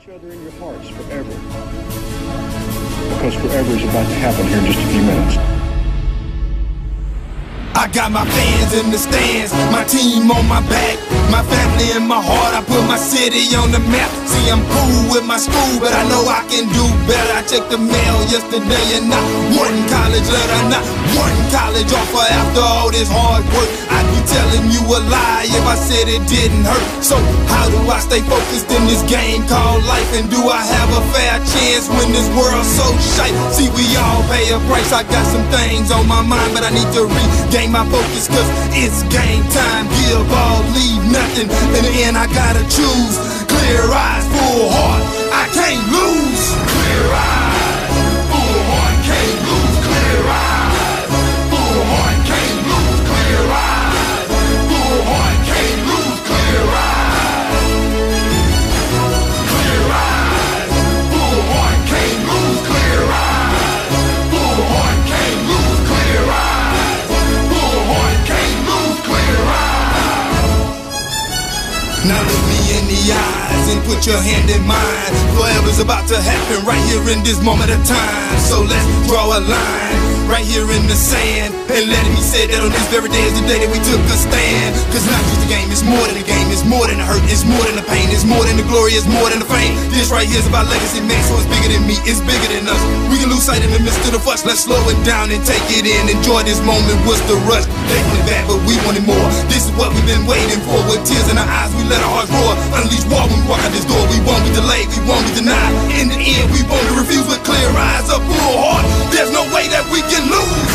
each other in your hearts forever. Because forever is about to happen here in just a few minutes. I got my fans in the stands, my team on my back, my family in my heart. I put my city on the map. See, I'm cool with my school, but I know I can do better. I checked the mail yesterday and not one college letter, not one college offer. After all this hard work, I'd be telling you a lie if I said it didn't hurt. So how do I stay focused in this game called life? And do I have a fair chance when this world's so shite? See, we all pay a price. I got some things on my mind, but I need to regain my focus, cause it's game time. Give all, leave nothing. In the end I gotta choose. Clear eyes, full heart, I can't lose. Clear eyes, full heart, can't lose. Clear eyes, full heart, can't lose. Clear eyes, full heart, can't lose. Clear eyes, clear eyes, full heart, can't lose. Clear eyes, full heart, can't lose. Clear eyes, full heart, can't lose. Clear eyes. Now look me in the eyes and put your hand in mine. Forever's about to happen right here in this moment of time. So let's draw a line right here in the sand, and let it be said that on this very day is the day that we took a stand. Cause not just a game, it's more than a game. It's more than the hurt, it's more than the pain. It's more than the glory, it's more than the fame. This right here's about legacy, man, so it's bigger than me, it's bigger than us. We can lose sight in the midst of the fuss. Let's slow it down and take it in. Enjoy this moment, what's the rush? They wanted bad, but we wanted more. This is what we've been waiting for. With tears in our eyes, we let our hearts roar. Unleash war when we walk out this door. We won't be delayed, we won't be denied. In the end, we won't refuse with clear eyes, a full heart. There's no way that we can lose.